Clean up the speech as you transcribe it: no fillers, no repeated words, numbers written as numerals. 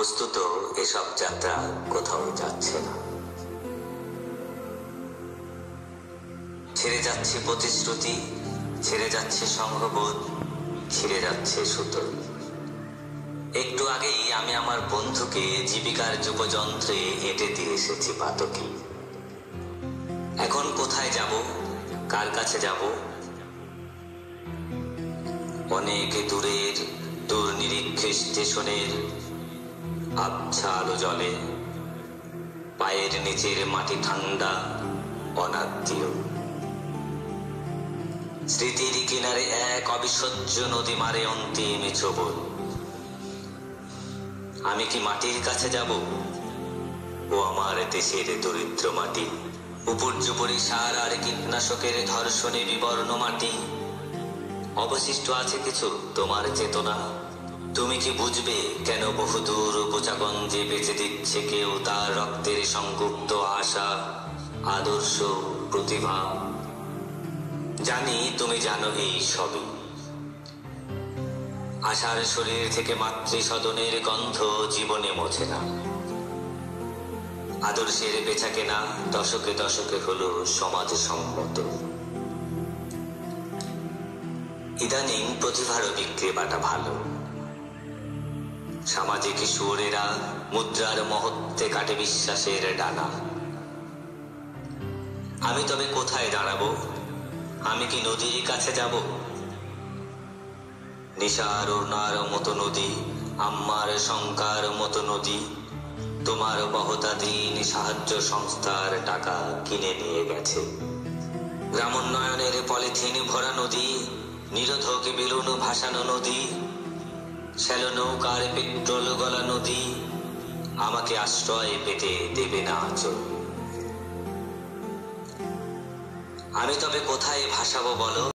বস্তুত এসব যাত্রা কোথাও যাচ্ছে না। ছেড়ে যাচ্ছে প্রতিশ্রুতি, ছেড়ে যাচ্ছে সংঘবোধ, ছিঁড়ে যাচ্ছে সুতো। একটু আগেই আমি আমার বন্ধুকে জীবিকার যুবযন্ত্রে এঁটে দিয়ে এসেছি পাতকি। এখন কোথায় যাব, কার কাছে যাব? অনেক দূরের দূরনিরীক্ষে স্টেশনের আবছা আলো জ্বলে, পায়ের নিচের মাটি ঠান্ডা অনাদ্য। স্মৃতির কিনারে এক অবিসহ্য নদী মারে অন্তিম ছোবল। আমি কি মাটির কাছে যাব? ও আমার দেশের দরিদ্র মাটি, উপর্যুপরি সার আর কীটনাশকের ধর্ষণে বিবর্ণ মাটি। অবশিষ্ট আছে কিছু তোমার চেতনা? তুমি কি বুঝবে কেন বহুদূর উপচাগঞ্জে বেঁচে দিচ্ছে কেউ তার রক্তের সংগুপ্ত আশা, আদর্শ, প্রতিভা? জানি তুমি জানো এই সবই। আশার শরীর থেকে মাতৃসদনের গন্ধ জীবনে মোছে না। আদর্শের বেচাকেনা দশকে দশকে হলো সমাজসম্মত। ইদানিং প্রতিভারও বিক্রি বাটা ভালো। সামাজিক সুরেরা মুদ্রার মহত্বে কাটে বিশ্বাসের ডানা। আমি তবে কোথায় দাঁড়াবো? আমি কি নদীর কাছে যাব? নিশার ওনার মতো নদী, আম্মার শঙ্কার মতো নদী, তোমার বহতাধীন সাহায্য সংস্থার টাকা কিনে নিয়ে গেছে। গ্রামোন্নয়নের পলিথিন ভরা নদী, নিরোধক বেলুন ভাসানো নদী, শ্যালো নৌকার পেট্রোল গলা নদী, আমাকে আশ্রয় পেতে দেবে না আচল। আমি তবে কোথায় ভাসাবো বলো?